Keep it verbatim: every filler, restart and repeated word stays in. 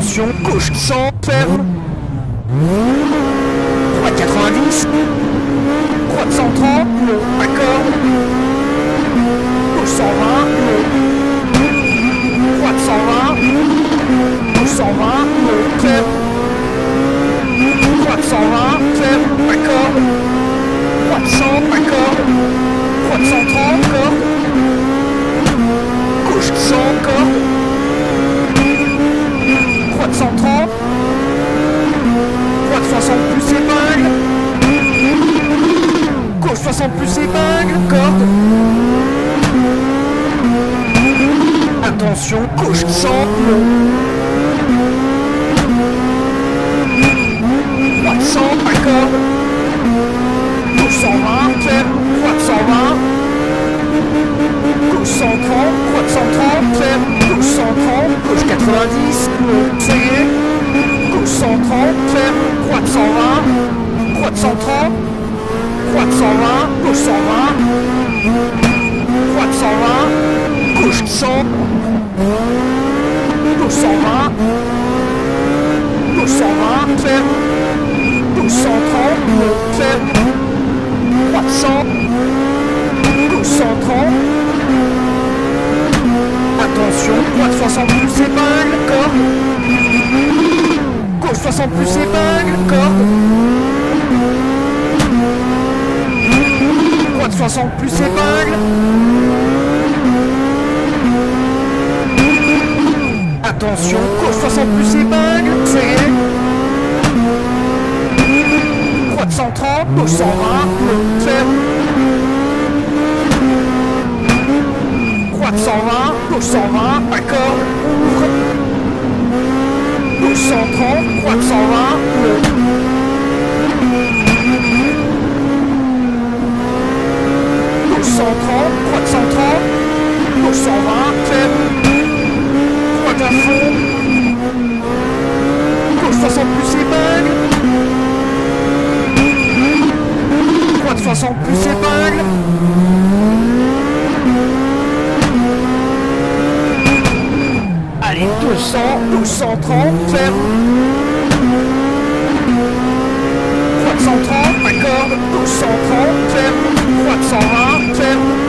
Attention, gauche cent, ferme. Droite quatre-vingt-dix. Droite cent trente, accord. Gauche cent vingt. Droite cent vingt. Gauche cent vingt, ferme. Droite cent vingt, ferme, accord. Droite cent, accord. Droite cent trente, corde. Gauche cent, corde. Droite cent trente. Droite soixante plus épingle. Gauche soixante plus épingle, corde. Attention, gauche cent, droite cent, accord. Gauche cent vingt, ferme. Droite cent vingt. Gauche cent trente. Droite cent trente, ferme. Gauche cent trente. Gauche quatre-vingt-dix. Ça y est. Gauche cent trente, ferme. Droite cent vingt. Droite cent trente. Droite cent vingt. Gauche cent vingt. Droite cent vingt. Gauche cent. Gauche cent vingt. Gauche cent vingt, ferme. Gauche cent trente, ferme. Droite cent. Gauche cent trente. Attention, droite soixante plus épingle, corde. Gauche soixante plus épingle, corde. Droite soixante plus épingle. Attention, gauche soixante plus épingle, ça y est. Droite cent trente, gauche cent vingt, ferme. Droite cent vingt, gauche cent vingt, accord. Gauche cent trente, droite cent vingt. Gauche cent trente, droite cent trente. Gauche cent vingt, ferme. Droite à fond. Gauche soixante plus épingle. Droite soixante plus épingle. Allez, deux cents, douze cent trente, ferme. Droite cent trente, accord. Gauche cent trente, ferme. Droite cent vingt, ferme.